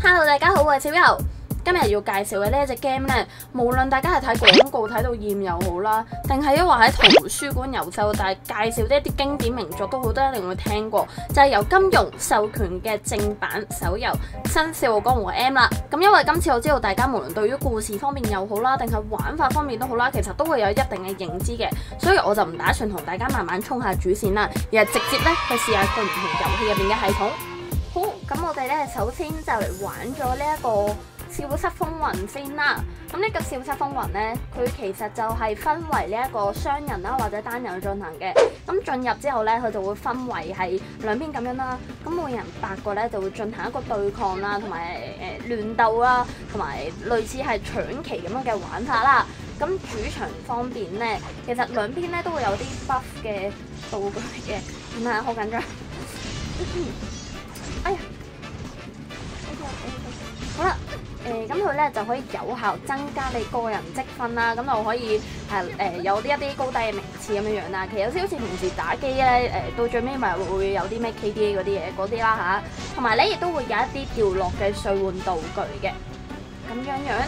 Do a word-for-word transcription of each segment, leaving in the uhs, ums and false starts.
Hello， 大家好，我係小柔。今日要介紹嘅呢一隻 game 咧，無論大家係睇廣告睇到厭又好啦，定係因為喺圖書館遊走，但係介紹啲一啲經典名作都好多一定會聽過，就係、是、由金庸授權嘅正版手遊《新笑傲江湖 M》啦。咁因為今次我知道大家無論對於故事方面又好啦，定係玩法方面都好啦，其實都會有一定嘅認知嘅，所以我就唔打算同大家慢慢衝下主線啦，而係直接咧去試下佢唔同遊戲入面嘅系統。好，咁我哋咧首先就嚟玩咗呢一個笑失風雲先啦。咁呢個笑失風雲咧，佢其實就係分為呢一個雙人啦或者單人進行嘅。咁進入之後咧，佢就會分為係兩邊咁樣啦。咁每人八個咧就會進行一個對抗啦，同埋誒亂鬥啦，同埋類似係搶旗咁樣嘅玩法啦。咁主場方面咧，其實兩邊咧都會有啲 buff 嘅道具嘅，唔係好緊張。哎呀 ，OK OK， 好啦，誒咁佢咧就可以有效增加你個人積分啦，咁就可以係誒、呃、有啲一啲高低嘅名次咁樣樣啦。其實有啲好似平時打機咧，誒、呃、到最尾咪會有啲咩 K D A 嗰啲嘢嗰啲啦嚇，同埋咧亦都會有一啲掉落嘅兌換道具嘅，咁樣樣。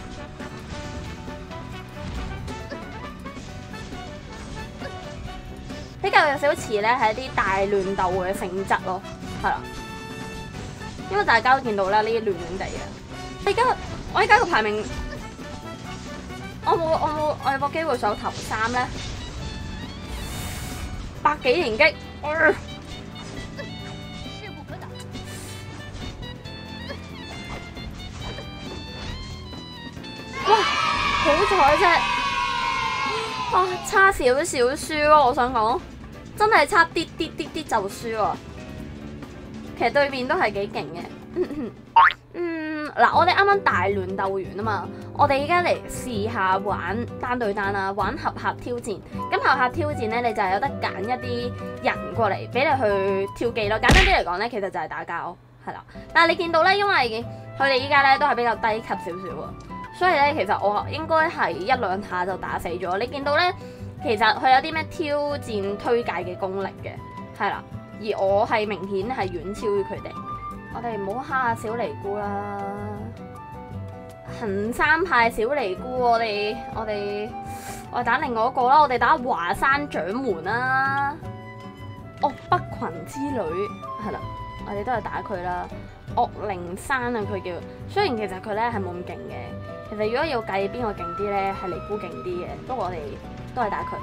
比較有少少似咧係一啲大亂鬥嘅性質咯，係啦。因為大家都見到啦，呢啲亂亂地嘅。我而家我而家個排名，我冇我冇我有冇機會上頭三咧？百幾連擊，呃、哇！好彩啫，啊差少少輸咯，我想講，真係差啲啲啲啲就輸喎。其實對面都係幾勁嘅，嗯嗱，我哋啱啱大亂鬥完啊嘛，我哋而家嚟試下玩單對單啦，玩合客挑戰。咁合客挑戰咧，你就係有得揀一啲人過嚟俾你去跳技咯。簡單啲嚟講咧，其實就係打交，係啦。但係你見到咧，因為佢哋依家咧都係比較低級少少啊，所以咧其實我應該係一兩下就打死咗。你見到咧，其實佢有啲咩挑戰推介嘅功力嘅，係啦。而我係明顯係遠超於佢哋，我哋唔好蝦下小尼姑啦，衡山派小尼姑，我哋我哋我哋打另外一個啦，我哋打華山掌門啦，岳北群之女係啦，我哋都係打佢啦，岳靈山啊佢叫，雖然其實佢咧係冇咁勁嘅，其實如果要計邊個勁啲咧，係尼姑勁啲嘅，不過我哋都係打佢。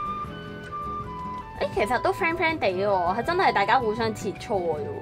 誒，其實都 friend friend 地嘅喎，係真係大家互相切磋嘅喎。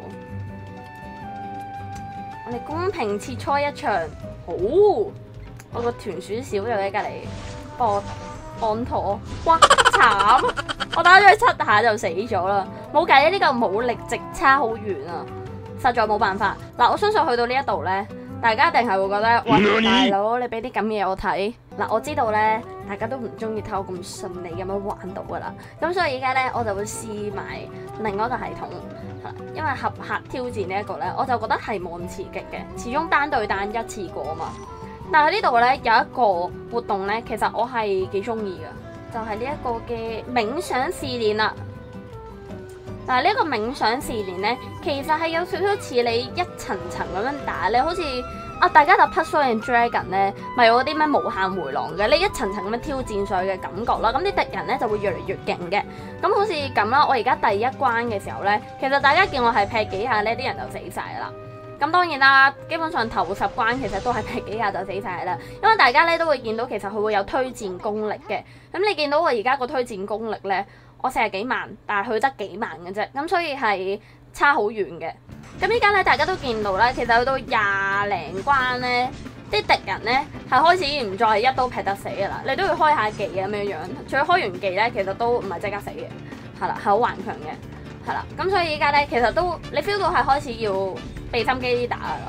我哋公平切磋一場，好！我個豚鼠小就喺隔離幫我按妥，哇慘！我打咗佢七下就死咗啦，冇計啊！呢個武力值差好遠啊，實在冇辦法。嗱，我相信去到呢一度咧，大家一定係會覺得，喂，大佬你俾啲咁嘢我睇。嗱，我知道咧，大家都唔中意睇我咁順利咁樣玩到噶啦，咁所以而家咧我就會試埋另外一個系統，係啦，因為合客挑戰呢一個咧，我就覺得係冇咁刺激嘅，始終單對單一次過啊嘛。但係呢度咧有一個活動咧，其實我係幾中意嘅，就係呢一個嘅冥想試練啦。嗱，呢一個冥想試練咧，其實係有少少似你一層層咁樣打，你好似啊，大家打 Puzzle and Dragon 咧，咪有啲咩無限回廊嘅，你一層層咁樣挑戰上去嘅感覺啦。咁啲敵人咧就會越嚟越勁嘅。咁好似咁啦，我而家第一關嘅時候咧，其實大家見我係劈幾下呢啲人就死晒啦。咁當然啦，基本上頭十關其實都係劈幾下就死晒啦。因為大家咧都會見到其實佢會有推薦功力嘅。咁你見到我而家個推薦功力咧，我四十幾萬，但係佢得幾萬嘅啫。咁所以係差好遠嘅。咁依家咧，大家都見到啦，其實去到廿零關咧，啲敵人咧係開始唔再係一刀劈得死嘅啦，你都要開下技咁樣樣。除咗開完技咧，其實都唔係即刻死嘅，係啦，係好頑強嘅，係啦。咁所以依家咧，其實都你 feel 到係開始要俾心機啲打啦。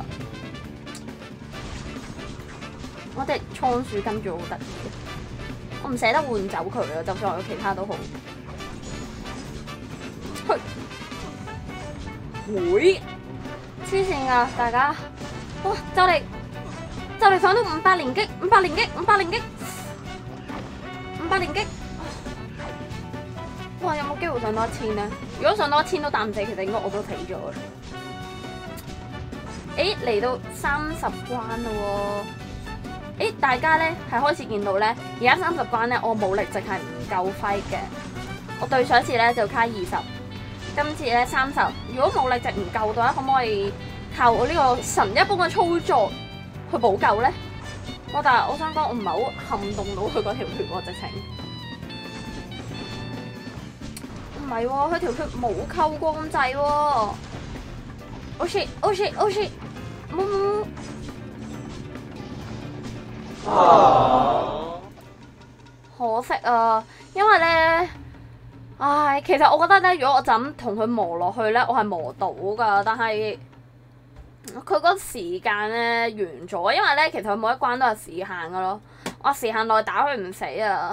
我隻倉鼠跟住好得意，我唔捨得換走佢啊，就算我有其他都好。去。會黐線㗎，大家哇！就嚟就嚟上到五百連擊，五百連擊，五百連擊，五百連擊。哇！有冇機會上多一千咧？如果上多一千都打唔死，其實應該我都死咗啦。 誒嚟到三十關咯喎！誒大家咧係開始見到咧，而家三十關咧，我武力值係唔夠揮嘅。我對上一次咧就卡二十，今次咧三十。如果武力值唔夠嘅話，可唔可以靠我呢個神一般嘅操作去補救咧？我但係我想講，我唔係好撼動到佢嗰條血喎，直情。唔係喎，佢條血冇扣過咁滯喎。Oh shit! Oh shit! Oh shit! 冇冇冇。可惜啊，因為咧，唉，其實我覺得咧，如果我就咁同佢磨落去咧，我係磨到㗎，但係佢嗰個時間咧完咗，因為咧其實佢每一關都有時限㗎咯，我時限內打佢唔死啊，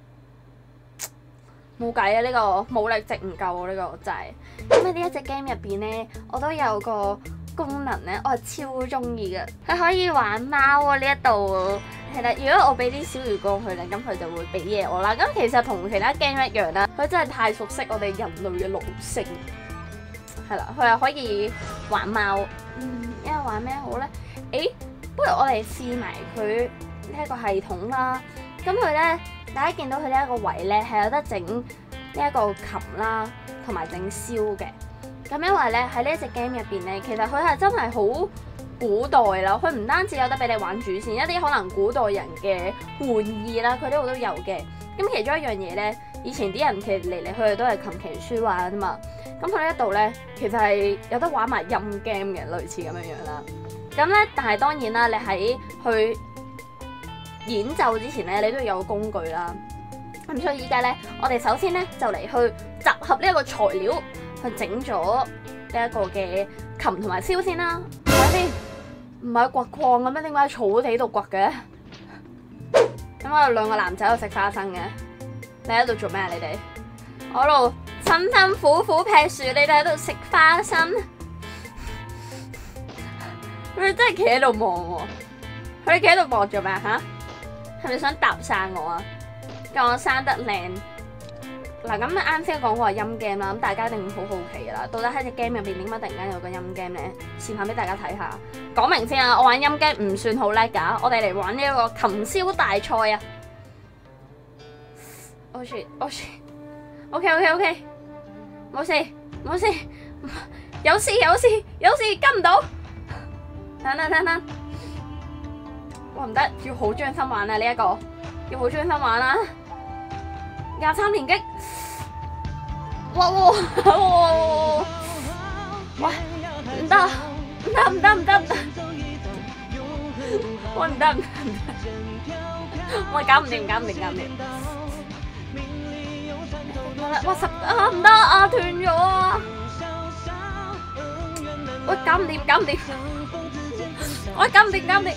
冇計啊！呢、這個武力值唔夠啊，呢、這個真係。咁喺呢一隻 game 入邊咧，我都有個功能咧，我係超中意嘅，佢可以玩貓啊！呢一度係啦，如果我俾啲小魚乾佢咧，咁佢就會俾嘢我啦。咁其實同其他 game 一樣啦，佢真係太熟悉我哋人類嘅奴性。係啦，佢又可以玩貓。嗯，因為玩咩好咧？誒，不如我哋試埋佢呢一個系統啦。咁佢咧，大家見到佢呢一個位咧，係有得整呢一個琴啦，同埋整簫嘅。咁因為咧喺呢一隻 game 入邊咧，其實佢係真係好古代啦。佢唔單止有得俾你玩主線，一啲可能古代人嘅玩意啦，佢呢度都有嘅。咁其中一樣嘢咧，以前啲人其實嚟嚟去去都係琴棋書畫啊嘛。咁佢呢一度咧，其實係有得玩埋音 game 嘅，類似咁樣樣啦。咁咧，但係當然啦，你喺去演奏之前咧，你都要有個工具啦。咁所以依家咧，我哋首先咧就嚟去集合呢一個材料，去整咗呢一個嘅琴同埋簫先啦。睇下先，唔係掘礦嘅咩？點解喺草地度掘嘅？咁我有兩個男仔喺度食花生嘅，你喺度做咩啊？你哋我喺度辛辛苦苦劈樹，你哋喺度食花生。佢哋真係企喺度望喎，佢哋企喺度望做咩啊？嚇，係咪想搭訕我啊？教我生得靚。嗱，咁啱先講過係音 game 啦，咁大家一定好好奇㗎啦，到底喺隻 game 入邊點解突然間有個音 game 咧？示範俾大家睇下。講明先啊，我玩音 game 唔算好叻㗎，我哋嚟玩呢一個琴簫大賽啊！Oh shit! Oh shit! OK OK OK， 冇事冇事，有事有事有事跟唔到，等等等等，哇唔得，要好專心玩啊！呢一個要好專心玩啦，廿三連擊，哇哇哇！喂，唔得唔得唔得唔得唔得，喂唔得唔得唔得，喂搞唔掂搞唔掂搞唔掂。哇十啊唔得啊斷咗啊！喂搞唔掂搞唔掂，喂搞唔掂搞唔掂，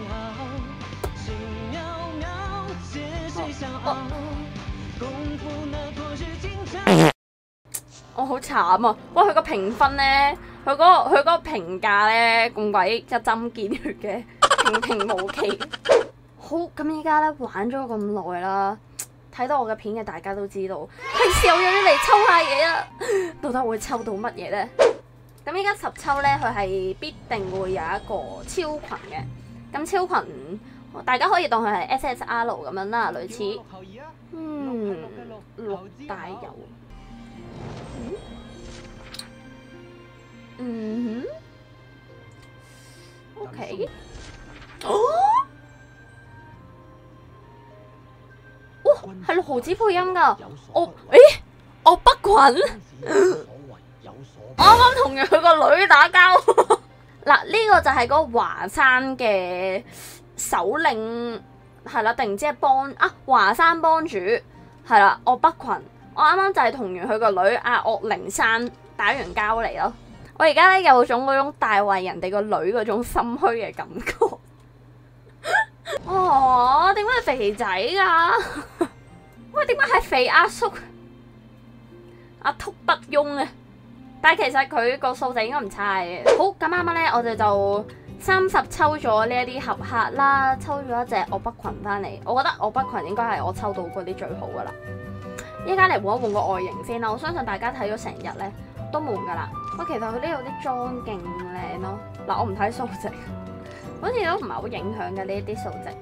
我好慘啊！哇佢個評分咧，佢嗰個佢嗰個評價咧咁鬼一針見血嘅，平平無奇。好咁依家咧玩咗咁耐啦。睇到我嘅片嘅大家都知道，平時我有啲嚟抽下嘢啊，到底我會抽到乜嘢咧？咁依家十抽咧，佢係必定會有一個超群嘅。咁超群大家可以當佢係 S S R 咁樣啦，類似嗯綠帶油，嗯哼 ，OK， 哦。哇，係六毫子配音噶，我誒，我北群，我啱啱同佢個女打交，嗱呢個就係嗰個華山嘅首領係啦，定唔知係幫啊華山幫主係啦，我北群，我啱啱就係同完佢個女阿岳靈珊打完交嚟咯，我而家咧有種嗰種大為人哋個女嗰種心虛嘅感覺。哦，點解係肥仔噶？喂，點解係肥阿叔？阿禿不庸啊！但係其實佢個數就應該唔差嘅。好，咁啱啱咧，我哋就三十抽咗呢一啲合客啦，抽咗一隻我北群翻嚟。我覺得我北群應該係我抽到嗰啲最好噶啦。依家嚟換一換個外形先啦，我相信大家睇咗成日咧都悶噶啦。 我其實佢呢度啲裝勁靚咯。嗱，我唔睇數值，好似都唔係好影響嘅呢一啲數值。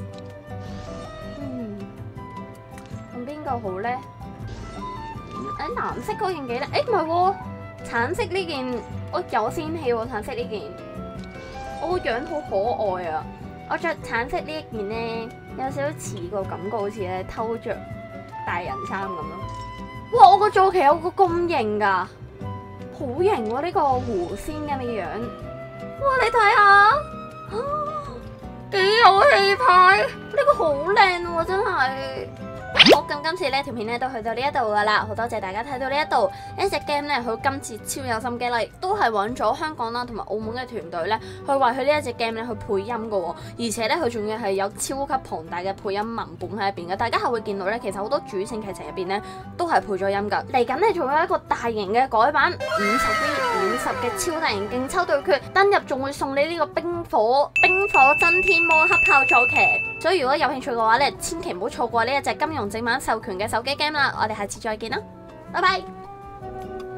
嗯，用邊個好咧？誒，藍色嗰件幾靚？誒，唔係喎，橙色呢件我有仙氣喎，橙色呢件我個樣好可愛啊！我着橙色呢一件咧，有少少似個感覺，好似咧偷着大人衫咁咯。哇！我個坐騎有個咁型噶，好型喎！呢個狐仙咁嘅樣，哇！你睇下，幾有氣派！呢個好靚喎，真係。好，咁今次呢條片咧都去到呢一度噶啦，好多謝大家睇到呢一度。呢隻 game 咧，佢今次超有心機啦，亦都係揾咗香港啦同埋澳門嘅團隊咧，去為佢呢一隻 game 咧去配音噶，而且咧佢仲要係有超級龐大嘅配音文本喺入邊嘅。大家係會見到咧，其實好多主線劇情入邊咧都係配咗音噶。嚟緊咧仲有一個大型嘅改版，五十 V 五十嘅超大型競抽對決，登入仲會送你呢個冰火冰火真天魔黑豹坐騎。所以如果有興趣嘅話咧，千祈唔好錯過呢一隻金庸正版授權嘅手機 game 啦！我哋下次再見啦，拜拜。